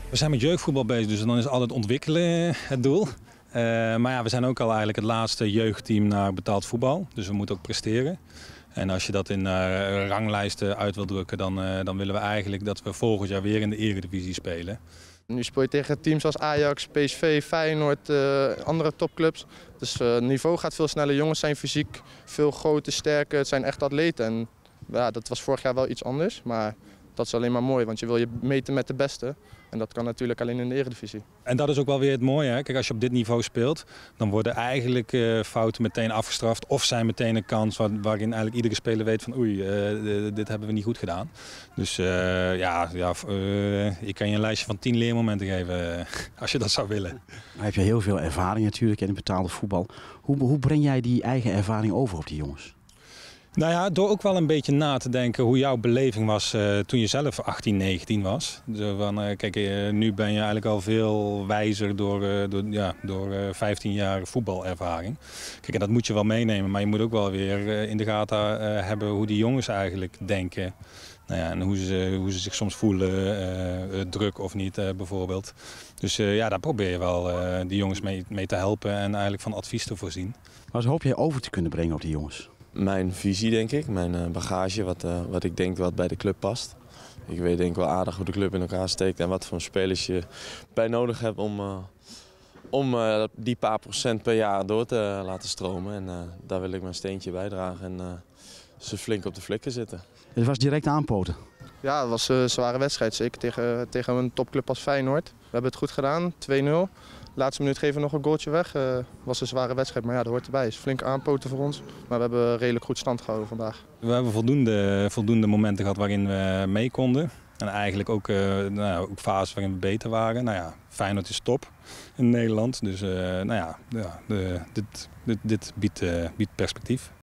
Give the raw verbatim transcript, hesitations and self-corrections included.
We zijn met jeugdvoetbal bezig, dus dan is altijd ontwikkelen het doel. Uh, maar ja, we zijn ook al eigenlijk het laatste jeugdteam naar betaald voetbal. Dus we moeten ook presteren. En als je dat in uh, ranglijsten uit wil drukken, dan, uh, dan willen we eigenlijk dat we volgend jaar weer in de Eredivisie spelen. Nu speel je tegen teams als Ajax, P S V, Feyenoord, uh, andere topclubs. Dus uh, het niveau gaat veel sneller. Jongens zijn fysiek veel groter, sterker. Het zijn echt atleten. En ja, dat was vorig jaar wel iets anders. Maar dat is alleen maar mooi, want je wil je meten met de beste. En dat kan natuurlijk alleen in de Eredivisie. En dat is ook wel weer het mooie. Hè? Kijk, als je op dit niveau speelt, dan worden eigenlijk uh, fouten meteen afgestraft. Of zijn meteen een kans waar, waarin eigenlijk iedere speler weet van oei, uh, dit hebben we niet goed gedaan. Dus uh, ja, ja uh, ik kan je een lijstje van tien leermomenten geven uh, als je dat zou willen. Dan heb je heel veel ervaring natuurlijk in het betaalde voetbal. Hoe, hoe breng jij die eigen ervaring over op die jongens? Nou ja, door ook wel een beetje na te denken hoe jouw beleving was uh, toen je zelf achttien, negentien was. Dus van, uh, kijk, uh, nu ben je eigenlijk al veel wijzer door, uh, door, ja, door uh, vijftien jaar voetbalervaring. Kijk, en dat moet je wel meenemen, maar je moet ook wel weer uh, in de gaten uh, hebben hoe die jongens eigenlijk denken. Nou ja, en hoe ze, hoe ze zich soms voelen, uh, druk of niet uh, bijvoorbeeld. Dus uh, ja, daar probeer je wel uh, die jongens mee, mee te helpen en eigenlijk van advies te voorzien. Wat hoop jij over te kunnen brengen op die jongens? Mijn visie, denk ik, mijn bagage, wat, uh, wat ik denk wat bij de club past. Ik weet denk ik wel aardig hoe de club in elkaar steekt en wat voor spelers je bij nodig hebt om, uh, om uh, die paar procent per jaar door te laten stromen. En uh, daar wil ik mijn steentje bijdragen en uh, ze flink op de flikken zitten. Het was direct aanpoten. Ja, het was een zware wedstrijd, zeker tegen, tegen een topclub als Feyenoord. We hebben het goed gedaan, twee nul. Laatste minuut geven we nog een goaltje weg. Het uh, was een zware wedstrijd, maar ja, dat hoort erbij. Het is flink aanpoten voor ons, maar we hebben redelijk goed stand gehouden vandaag. We hebben voldoende, voldoende momenten gehad waarin we mee konden. En eigenlijk ook, uh, nou ja, ook fases waarin we beter waren. Nou ja, Feyenoord is top in Nederland, dus uh, nou ja, ja de, dit, dit, dit biedt, uh, biedt perspectief.